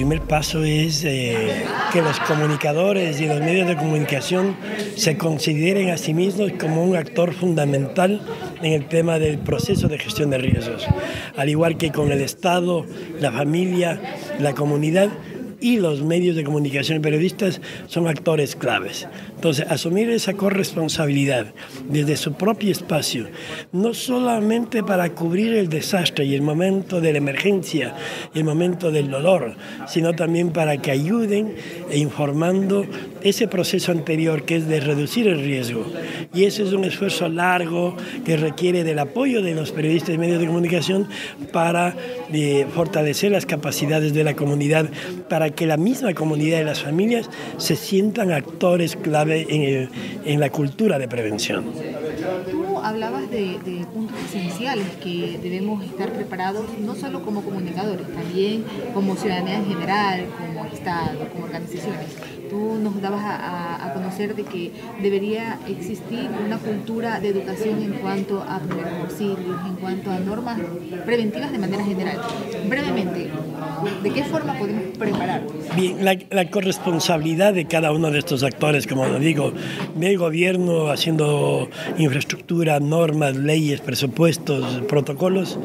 primer paso es que los comunicadores y los medios de comunicación se consideren a sí mismos como un actor fundamental en el tema del proceso de gestión de riesgos. Al igual que con el Estado, la familia, la comunidad y los medios de comunicación y periodistas son actores claves. Entonces, asumir esa corresponsabilidad desde su propio espacio, no solamente para cubrir el desastre y el momento de la emergencia y el momento del dolor, sino también para que ayuden informando ese proceso anterior que es de reducir el riesgo. Y ese es un esfuerzo largo que requiere del apoyo de los periodistas y medios de comunicación para fortalecer las capacidades de la comunidad, para que la misma comunidad y las familias se sientan actores clave en la cultura de prevención. Tú hablabas de puntos esenciales que debemos estar preparados, no solo como comunicadores, también como ciudadanía en general, como Estado, como organizaciones. Tú nos dabas a conocer de que debería existir una cultura de educación en cuanto a primeros auxilios, en cuanto a normas preventivas de manera general. Brevemente, ¿de qué forma podemos prepararnos? Bien, la corresponsabilidad de cada uno de estos actores, como lo digo, del gobierno haciendo infraestructura, normas, leyes, presupuestos, protocolos,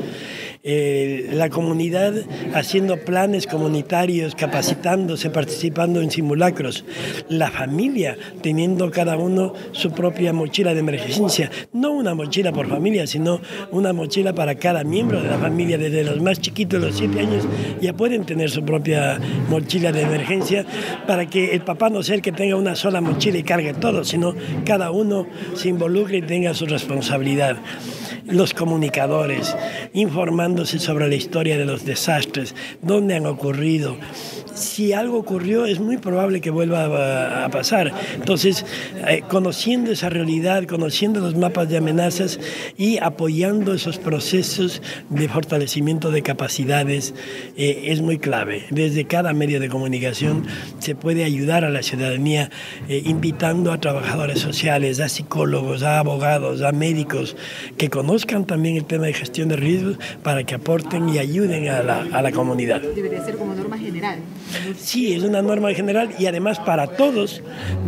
la comunidad haciendo planes comunitarios, capacitándose, participando en simulacros, la familia teniendo cada uno su propia mochila de emergencia, no una mochila por familia, sino una mochila para cada miembro de la familia, desde los más chiquitos, los 7 años, ya pueden tener su propia mochila de emergencia, para que el papá no sea el que tenga una sola mochila y cargue todo, sino cada uno se involucre y tenga su responsabilidad. Los comunicadores, informándose sobre la historia de los desastres, dónde han ocurrido. Si algo ocurrió, es muy probable que vuelva a pasar. Entonces, conociendo esa realidad, conociendo los mapas de amenazas y apoyando esos procesos de fortalecimiento de capacidades, es muy clave. Desde cada medio de comunicación se puede ayudar a la ciudadanía, invitando a trabajadores sociales, a psicólogos, a abogados, a médicos, que conozcan también el tema de gestión de riesgos para que aporten y ayuden a la comunidad. Debería ser como norma general. Sí, es una norma general y además para todos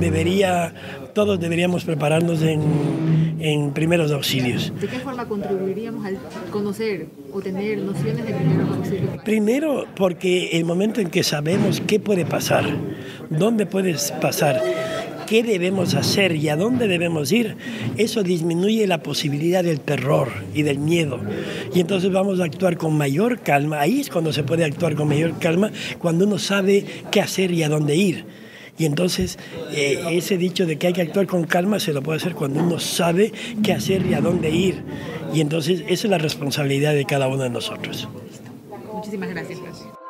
deberíamos prepararnos en primeros auxilios. ¿De qué forma contribuiríamos al conocer o tener nociones de primeros auxilios? Primero, porque el momento en que sabemos qué puede pasar, dónde puede pasar, qué debemos hacer y a dónde debemos ir, eso disminuye la posibilidad del terror y del miedo. Y entonces vamos a actuar con mayor calma. Ahí es cuando se puede actuar con mayor calma, cuando uno sabe qué hacer y a dónde ir. Y entonces ese dicho de que hay que actuar con calma se lo puede hacer cuando uno sabe qué hacer y a dónde ir. Y entonces esa es la responsabilidad de cada uno de nosotros. Muchísimas gracias.